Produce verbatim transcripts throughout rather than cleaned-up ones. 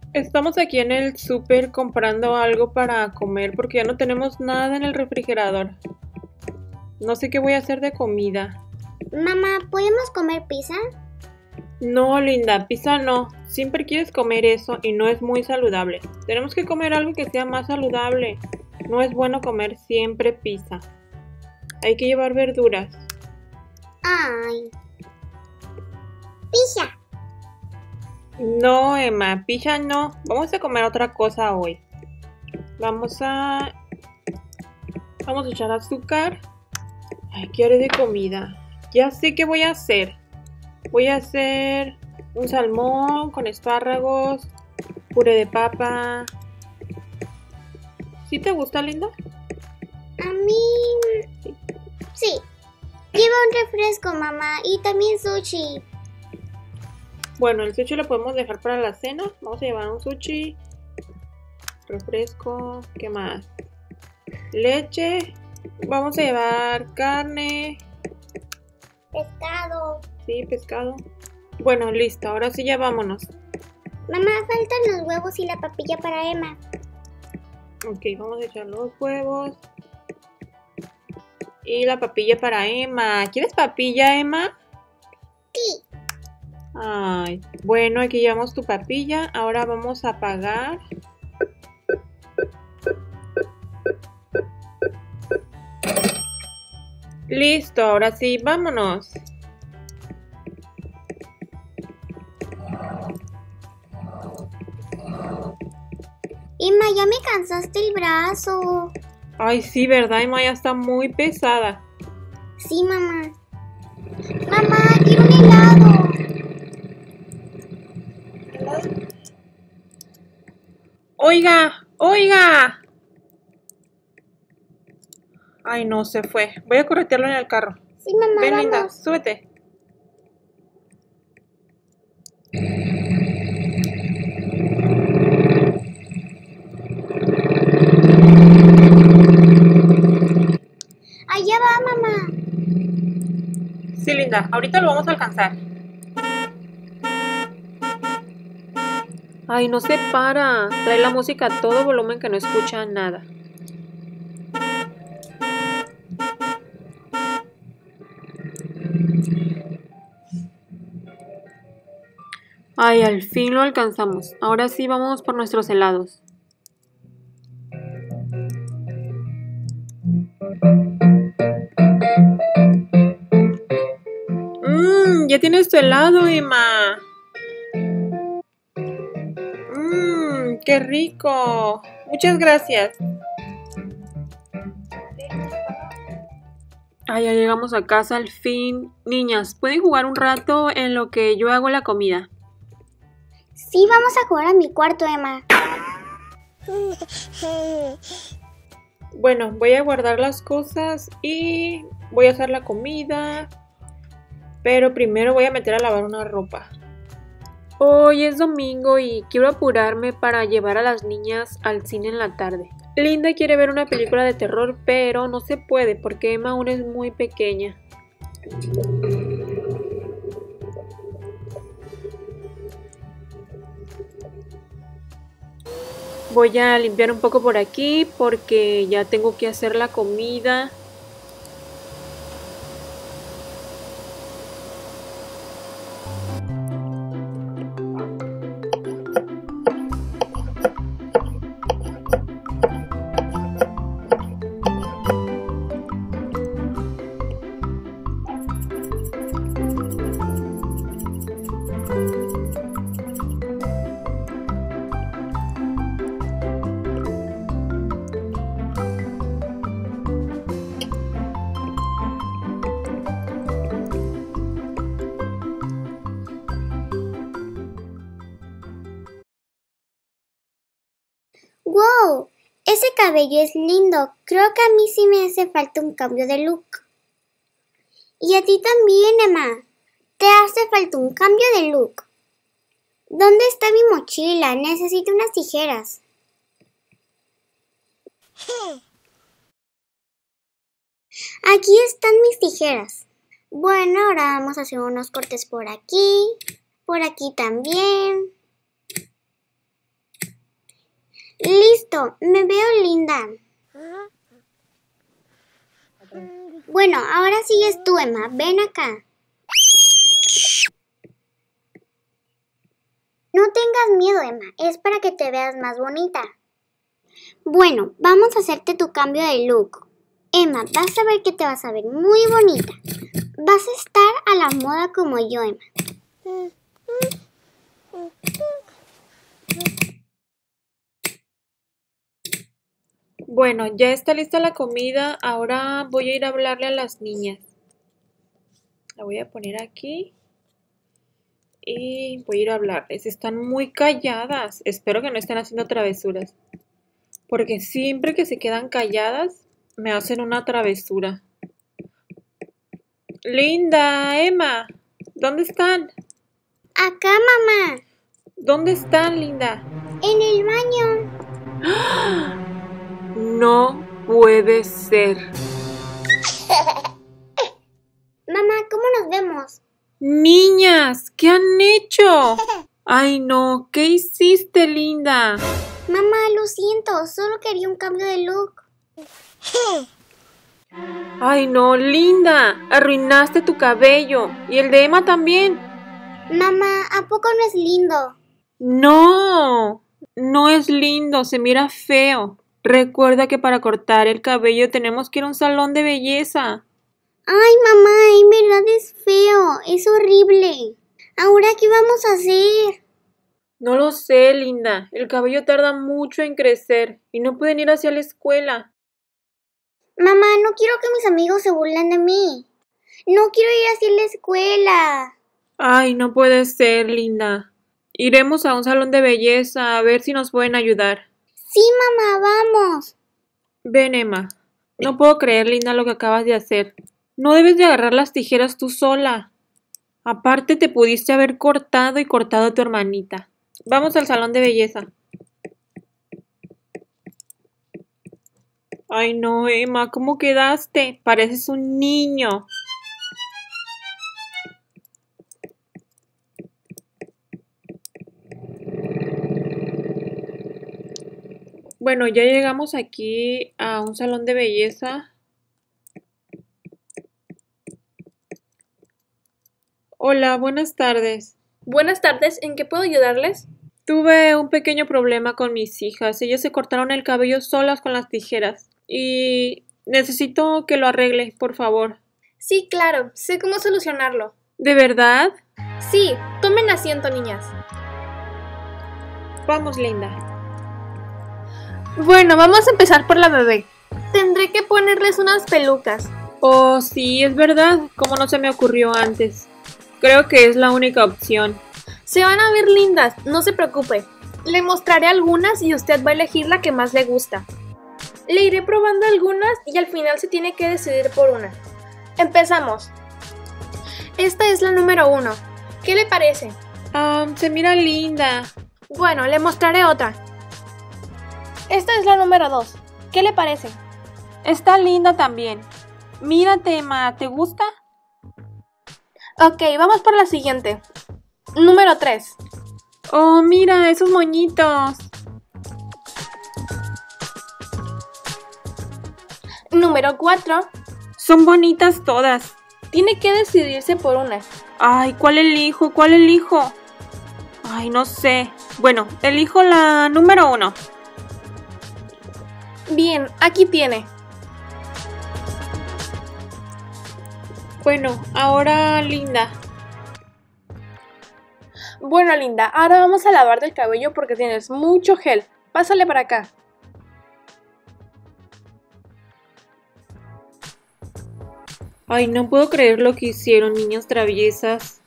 Estamos aquí en el súper comprando algo para comer porque ya no tenemos nada en el refrigerador. No sé qué voy a hacer de comida. Mamá, ¿podemos comer pizza? No, Linda, pizza no. Siempre quieres comer eso y no es muy saludable. Tenemos que comer algo que sea más saludable. No es bueno comer siempre pizza. Hay que llevar verduras. Ay. Pizza. No, Emma, pizza no. Vamos a comer otra cosa hoy. Vamos a... Vamos a echar azúcar. Ay, ¿qué haré de comida? Ya sé qué voy a hacer. Voy a hacer un salmón con espárragos, puré de papa. ¿Sí te gusta, Linda? A mí... Sí. Sí. Lleva un refresco, mamá, y también sushi. Bueno, el sushi lo podemos dejar para la cena. Vamos a llevar un sushi, refresco, ¿qué más? Leche. Vamos a llevar carne. Pescado. Sí, pescado. Bueno, listo. Ahora sí ya vámonos. Mamá, faltan los huevos y la papilla para Emma. Ok, vamos a echar los huevos. Y la papilla para Emma. ¿Quieres papilla, Emma? Sí. Ay, bueno, aquí llevamos tu papilla. Ahora vamos a pagar. Listo, ahora sí, vámonos. Emma, ya me cansaste el brazo. Ay, sí, ¿verdad? Emma ya está muy pesada. Sí, mamá. Mamá, quiero un helado. Oiga, oiga. Ay, no, se fue. Voy a corretearlo en el carro. Sí, mamá, Ven, vamos. Linda, súbete. Allá va, mamá. Sí, Linda, ahorita lo vamos a alcanzar. Ay, no se para. Trae la música a todo volumen que no escucha nada. Ay, al fin lo alcanzamos. Ahora sí vamos por nuestros helados. Mmm, ya tienes tu helado, Emma. Mmm, qué rico. Muchas gracias. Ay, ya llegamos a casa al fin. Niñas, ¿pueden jugar un rato en lo que yo hago la comida? Sí, vamos a jugar a mi cuarto, Emma. Bueno, voy a guardar las cosas y voy a hacer la comida. Pero primero voy a meter a lavar una ropa. Hoy es domingo y quiero apurarme para llevar a las niñas al cine en la tarde. Linda quiere ver una película de terror, pero no se puede porque Emma aún es muy pequeña. Voy a limpiar un poco por aquí porque ya tengo que hacer la comida. ¡Wow! Ese cabello es lindo. Creo que a mí sí me hace falta un cambio de look. Y a ti también, Emma. Te hace falta un cambio de look. ¿Dónde está mi mochila? Necesito unas tijeras. Aquí están mis tijeras. Bueno, ahora vamos a hacer unos cortes por aquí. Por aquí también. Listo, me veo linda. Bueno, ahora sigues tú, Emma. Ven acá. No tengas miedo, Emma. Es para que te veas más bonita. Bueno, vamos a hacerte tu cambio de look. Emma, vas a ver que te vas a ver muy bonita. Vas a estar a la moda como yo, Emma. Bueno, ya está lista la comida. Ahora voy a ir a hablarle a las niñas. La voy a poner aquí. Y voy a ir a hablarles. Están muy calladas. Espero que no estén haciendo travesuras. Porque siempre que se quedan calladas, me hacen una travesura. Linda, Emma, ¿dónde están? Acá, mamá. ¿Dónde están, Linda? En el baño. ¡Ah! No puede ser. Mamá, ¿cómo nos vemos? Niñas, ¿qué han hecho? Ay, no, ¿qué hiciste, Linda? Mamá, lo siento, solo quería un cambio de look. Ay, no, Linda, arruinaste tu cabello y el de Emma también. Mamá, ¿a poco no es lindo? No, no es lindo, se mira feo. Recuerda que para cortar el cabello tenemos que ir a un salón de belleza. Ay, mamá, en verdad es feo, es horrible. ¿Ahora qué vamos a hacer? No lo sé, Linda. El cabello tarda mucho en crecer y no pueden ir hacia la escuela. Mamá, no quiero que mis amigos se burlen de mí. No quiero ir hacia la escuela. Ay, no puede ser, Linda. Iremos a un salón de belleza a ver si nos pueden ayudar. Sí, mamá, vamos. Ven, Emma. No puedo creer, Linda, lo que acabas de hacer. No debes de agarrar las tijeras tú sola. Aparte, te pudiste haber cortado y cortado a tu hermanita. Vamos al salón de belleza. Ay, no, Emma, ¿cómo quedaste? Pareces un niño. Bueno, ya llegamos aquí a un salón de belleza. Hola, buenas tardes. Buenas tardes, ¿en qué puedo ayudarles? Tuve un pequeño problema con mis hijas. Ellas se cortaron el cabello solas con las tijeras. Y necesito que lo arregle, por favor. Sí, claro, sé cómo solucionarlo. ¿De verdad? Sí, tomen asiento, niñas. Vamos, Linda. Bueno, vamos a empezar por la bebé. Tendré que ponerles unas pelucas. Oh, sí, es verdad. Como no se me ocurrió antes. Creo que es la única opción. Se van a ver lindas, no se preocupe. Le mostraré algunas y usted va a elegir la que más le gusta. Le iré probando algunas y al final se tiene que decidir por una. Empezamos. Esta es la número uno. ¿Qué le parece? Ah, se mira linda. Bueno, le mostraré otra. Esta es la número dos. ¿Qué le parece? Está linda también. Mírate, Emma, ¿te gusta? Ok, vamos por la siguiente. Número tres. Oh, mira, esos moñitos. Número cuatro. Son bonitas todas. Tiene que decidirse por una. Ay, ¿cuál elijo? ¿Cuál elijo? Ay, no sé. Bueno, elijo la número uno. Bien, aquí tiene. Bueno, ahora Linda. Bueno, Linda, ahora vamos a lavarte el cabello porque tienes mucho gel. Pásale para acá. Ay, no puedo creer lo que hicieron, niñas traviesas.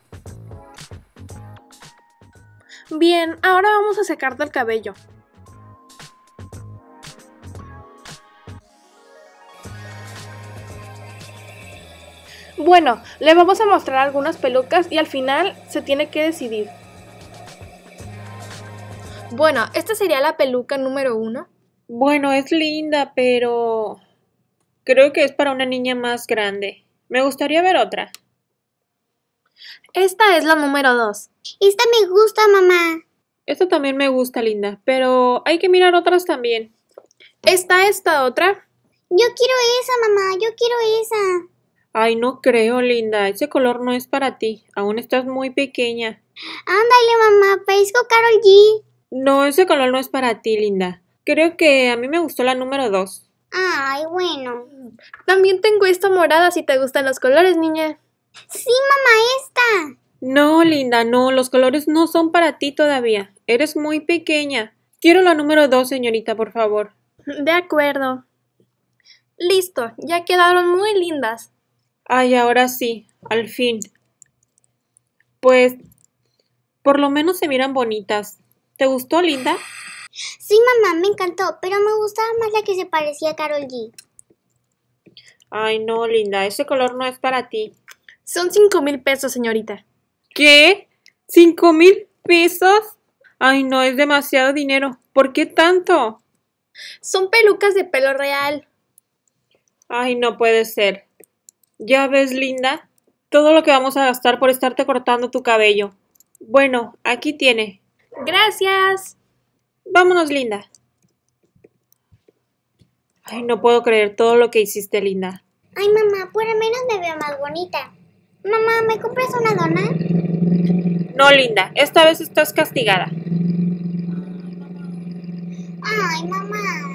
Bien, ahora vamos a secarte el cabello. Bueno, le vamos a mostrar algunas pelucas y al final se tiene que decidir. Bueno, esta sería la peluca número uno. Bueno, es linda, pero creo que es para una niña más grande. Me gustaría ver otra. Esta es la número dos. Esta me gusta, mamá. Esta también me gusta, Linda, pero hay que mirar otras también. ¿Está esta otra? Yo quiero esa, mamá, yo quiero esa. Ay, no creo, Linda. Ese color no es para ti. Aún estás muy pequeña. Ándale, mamá, parezco Karol G. No, ese color no es para ti, Linda. Creo que a mí me gustó la número dos. Ay, bueno. También tengo esta morada si te gustan los colores, niña. Sí, mamá, esta. No, Linda, no. Los colores no son para ti todavía. Eres muy pequeña. Quiero la número dos, señorita, por favor. De acuerdo. Listo, ya quedaron muy lindas. Ay, ahora sí, al fin. Pues, por lo menos se miran bonitas. ¿Te gustó, Linda? Sí, mamá, me encantó, pero me gustaba más la que se parecía a Karol G. Ay, no, Linda, ese color no es para ti. Son cinco mil pesos, señorita. ¿Qué? ¿Cinco mil pesos? Ay, no, es demasiado dinero. ¿Por qué tanto? Son pelucas de pelo real. Ay, no puede ser. ¿Ya ves, Linda? Todo lo que vamos a gastar por estarte cortando tu cabello. Bueno, aquí tiene. Gracias. Vámonos, Linda. Ay, no puedo creer todo lo que hiciste, Linda. Ay, mamá, por lo menos me veo más bonita. Mamá, ¿me compras una dona? No, Linda, esta vez estás castigada. Ay, mamá.